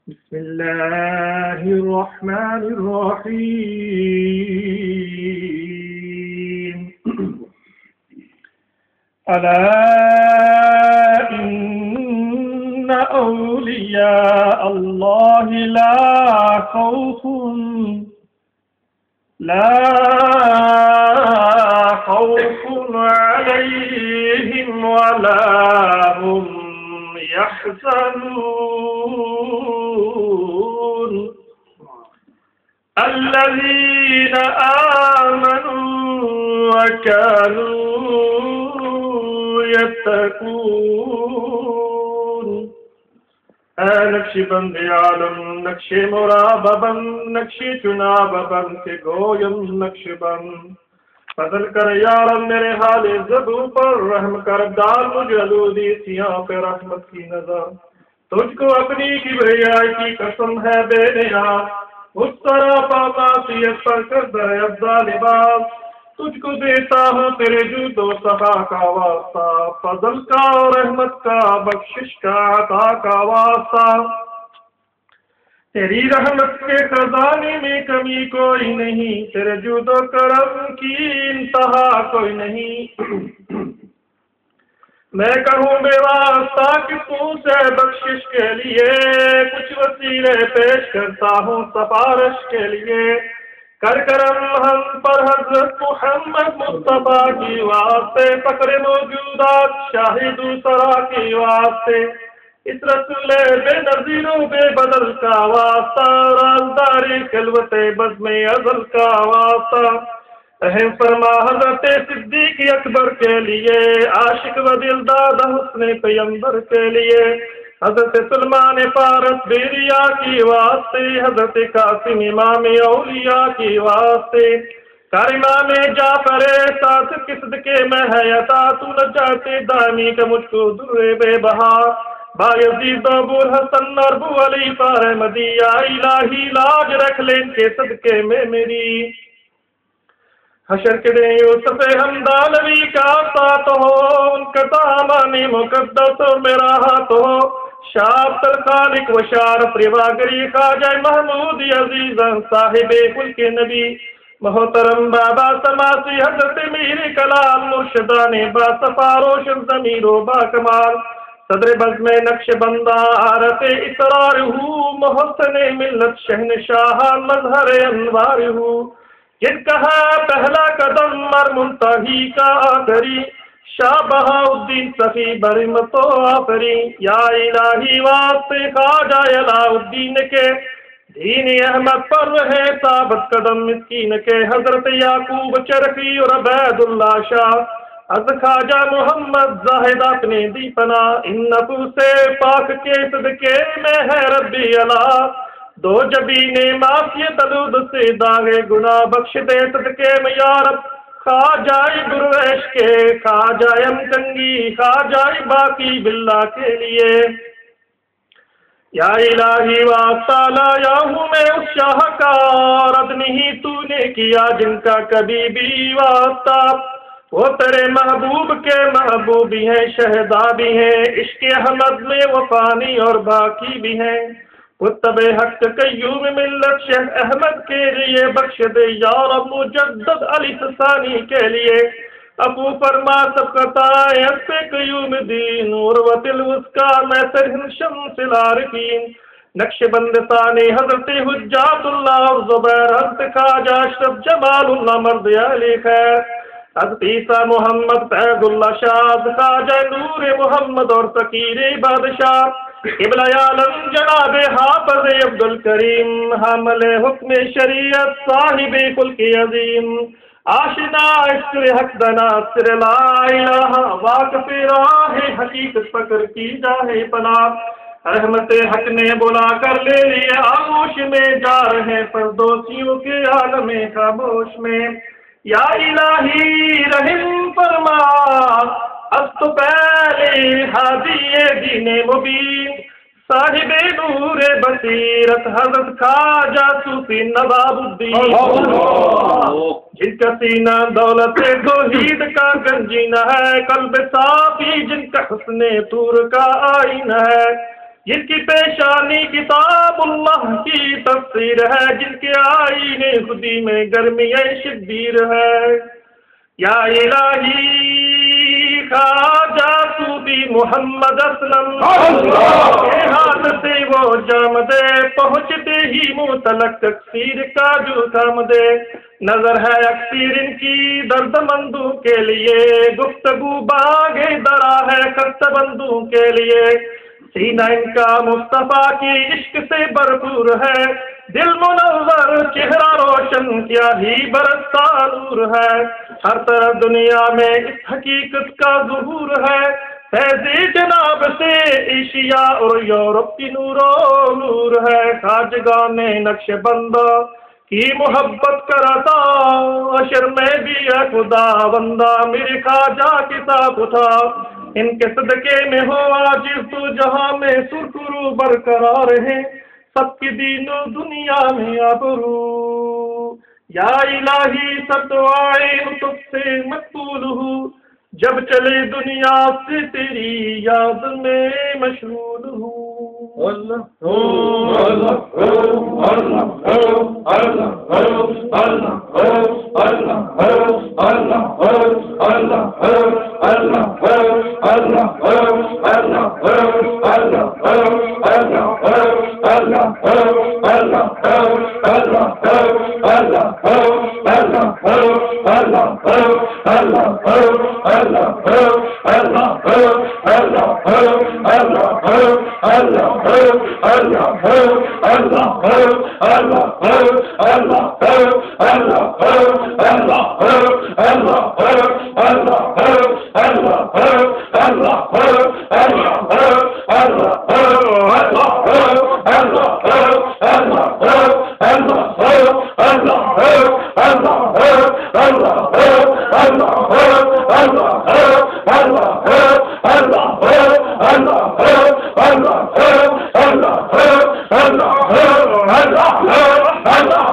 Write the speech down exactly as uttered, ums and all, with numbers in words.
بسم الله الرحمن الرحيم ألا إن أولياء الله لا خوف لا خوف عليهم ولا هم يحزنون الذين آمنوا وكانوا يتقون اے نقش بند عالم نقش مراببن نقش چناببن کے گویم نقش بند فضل کر یارم میرے حال زبوں پر رحم کر ڈال مجھے علودی سیاں پہ رحمت کی نظر تجھ کو اپنی کبریائی کی قسم ہے بے نیاز اس طرح پاماسیت پر کر در افضا لباس تجھ کو دیتا ہوں تیرے جود و صفا کا واسطہ فضل کا اور رحمت کا بخشش کا عطا کا واسطہ تیری رحمت کے خزانے میں کمی کوئی نہیں تیرے جود و کرم کی انتہا کوئی نہیں میں کہوں بے واسطہ کہ تو سے بخشش کے لیے کچھ وسیلے پیش کرتا ہوں سفارش کے لیے کر کرم ہم پر حضرت محمد مصطفیٰ کی واسطے فخر موجودات شاہد سرا کی واسطے اس رسول بے نظیر و بے بدل کا واسطہ رازداری خلوت بزم ازل کا واسطہ رحم فرما حضرت صدیق اکبر کے لیے عاشق و دلداد حسن پیمبر کے لیے حضرت سلمان فارس بیریا کی واسطے حضرت قاسم امام اولیاء کی واسطے کار امام جعفر ساتھ قصد کے میں ہے عطا تو نجات دائمی کا مجھ کو در بے بہا بایزید ابو الحسن اور ابو علی فارمدی یا الہی لاج رکھ لیں کے صدقے میں میری حشر کے دیں یوسف حمدانوی کا ساتھ ہو ان کا دامانی مقدس اور میرا ہاتھ ہو شاہ خالق و شارف رواگری خواجہ محمود عزیز صاحب کل کے نبی محترم بابا سماسی حضرت میر کلام مرشدان با صفا روشن ضمیر و با کمال صدر بزم نقش بندہ عارت اسرار ہو محسن ملت شہنشاہ مظہر انوار ہو جن کہا پہلا قدم مر منتہی کا آخری شاہ بہاؤدین صفی برمت و آفری یا الہی واسطے خواجہ علاء الدین کے دین احمد پر رہے ثابت قدم مسکین کے حضرت یعقوب چرخی اور عبید اللہ شاہ از خواجہ محمد زاہد اپنے دی پناہ ان نفوس پاک کے صدقے میں ہے ربی اللہ دو جبین معافیت علود سے داغے گناہ بخش دے صدقے میں یا رب خواجہ درویش کے خواجہ امکنگی خواجہ باقی باللہ کے لیے یا الہی واسطہ لایا ہوں میں اس شاہ کا رد نہیں تو نے کیا جن کا کبھی بھی واسطہ وہ تیرے محبوب کے محبوب بھی ہیں شہداء بھی ہیں عشق احمد میں وفانی اور باقی بھی ہیں کتب حق قیوم ملت شیخ احمد کے لیے بخش دے یا رب مجدد علی ثانی کے لیے ابو فرما سب قطائیت پہ قیوم دین عروت الوثقا میں سرہن شمس العارفین نقش بند ثانی حضرت حجات اللہ اور زبیر حضرت خواجہ اشرف جمال اللہ مرد علی خیر حضرت عیسیٰ محمد فیض اللہ شاہ خواجہ نور محمد اور فقیر بادشاہ قبلہ عالم جناب حافظ عبدالکریم حامل حکم شریعت صاحب خلق عظیم آشنا عشق حق دنا سر لا الہ واقف راہ حقیقت فکر کی جاہے پناہ رحمت حق نے بلا کر لے لیا آغوش میں جا رہے پردوسیوں کے عالم خاموش میں یا الہی رحم فرما از تو پہلے ہادی دین مبین صاحب نور بصیرت حضرت خواجہ صوفی نواب الدین جن کا سینہ دولت توحید کا گنجینہ ہے قلب صافی جن کا حسن طور کا آئینہ ہے جن کی پیشانی کتاب اللہ کی تفسیر ہے، جن کے آئینے خودی میں گرمی شبیر ہے۔ یا الہی خواجہ صوفی محمد اسلم کے ہاتھ سے وہ جام دے، پہنچتے ہی منہ تلک تکثیر کا جو تھام دے۔ نظر ہے اکثیر ان کی درد مندوں کے لیے، گفتگو باغ درا ہے خست بندوں کے لیے۔ سینہ ان کا مصطفیٰ کی عشق سے بھرپور ہے، دل منور چہرہ روشن کیا ہی برستا نور ہے۔ ہر طرف دنیا میں اس حقیقت کا ظہور ہے، فیض جناب سے ایشیا اور یورپ کی نور و نور ہے۔ خواجگاہ نے نقش بندہ کی محبت کرتا، عشر میں بھی ہے خدا بندہ میرے خواجہ کتاب اٹھا۔ ان کے صدقے میں ہو آج تو جہاں میں سرخرو برقرار ہے، سب کی دین و دنیا میں آبرو۔ یا الہی سب دعائیں تجھ سے مقبول ہوں، جب چلے دنیا سے تیری یاد میں مشغول ہوں۔ اللہ اللہ اللہ اللہ اللہ اللہ